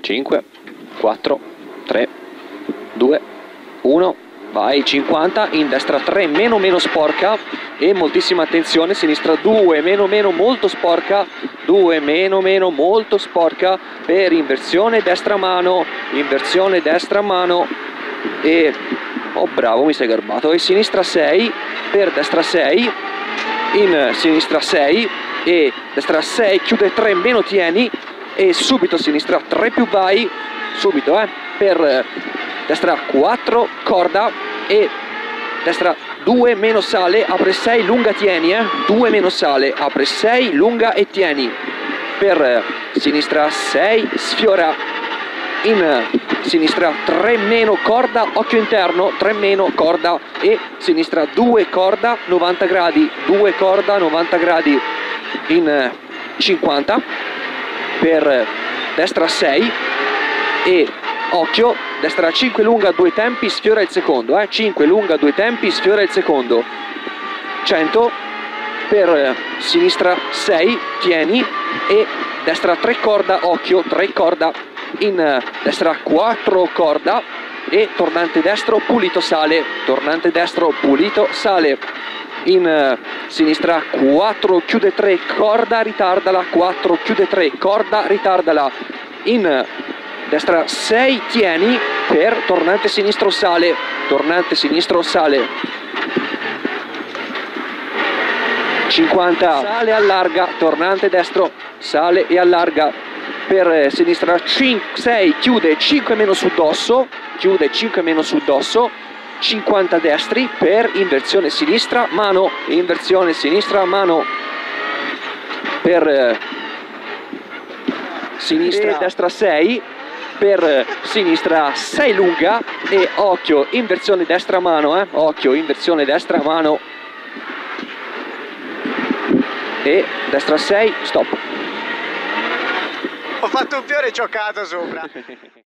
5, 4, 3, 2, 1, vai, 50, in destra 3, meno sporca e moltissima attenzione, sinistra 2, meno molto sporca, 2, meno molto sporca per inversione destra mano e, oh bravo, mi sei garbato, e sinistra 6, per destra 6, in sinistra 6 e destra 6, chiude 3, meno tieni e subito sinistra 3 più vai, subito per destra 4, corda e destra 2, meno sale, apre 6, lunga tieni, 2 meno sale, apre 6, lunga e tieni, per sinistra 6, sfiora, in sinistra 3 meno corda, occhio interno, 3 meno corda e sinistra 2 corda, 90 gradi, 2 corda, 90 gradi, in 50, per destra 6 e occhio, destra 5 lunga, 2 tempi, sfiora il secondo, 5 lunga, 2 tempi, sfiora il secondo, 100, per sinistra 6, tieni e destra 3 corda, occhio, 3 corda, in destra 4 corda e tornante destro pulito sale, tornante destro pulito sale, in sinistra 4, chiude 3, corda, ritardala, 4, chiude 3, corda, ritardala, in destra 6, tieni, per tornante sinistro sale, 50, sale, allarga, tornante destro, sale e allarga, per sinistra 6, chiude 5 meno sul dosso, 50 destri, per inversione sinistra, mano, per sinistra, destra 6, per sinistra 6 lunga e occhio, inversione destra mano, occhio, inversione destra mano e destra 6, stop. Ho fatto un fiore cioccato sopra.